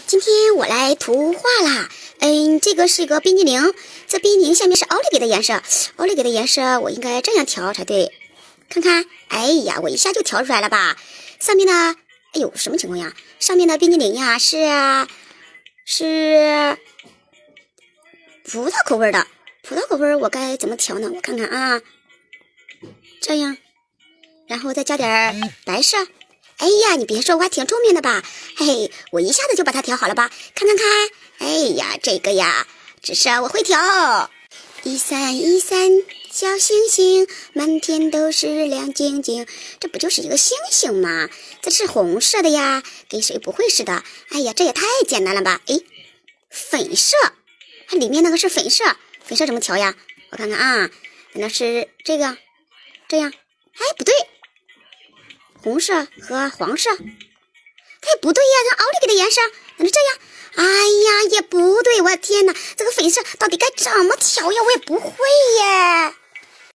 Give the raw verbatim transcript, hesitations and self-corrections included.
今天我来图画啦。嗯，这个是一个冰激凌，这冰激凌下面是奥利给的颜色，奥利给的颜色我应该这样调才对。看看，哎呀，我一下就调出来了吧？上面呢，哎呦，什么情况呀？上面的冰激凌呀是是葡萄口味的，葡萄口味我该怎么调呢？我看看啊，这样，然后再加点白色。哎呀，你别说，我还挺聪明的吧？嘿嘿，我一下子就把它调好了吧？看看看，哎呀，这个呀，只是我会调。一闪一闪小星星，满天都是亮晶晶。这不就是一个星星吗？这是红色的呀，跟谁不会似的？哎呀，这也太简单了吧？哎，粉色，它里面那个是粉色，粉色怎么调呀？我看看啊，那是这个，这样，哎，不对。红色和黄色，它也不对呀，这奥利给的颜色，那是这样。哎呀，也不对，我的天哪，这个粉色到底该怎么调呀？我也不会耶。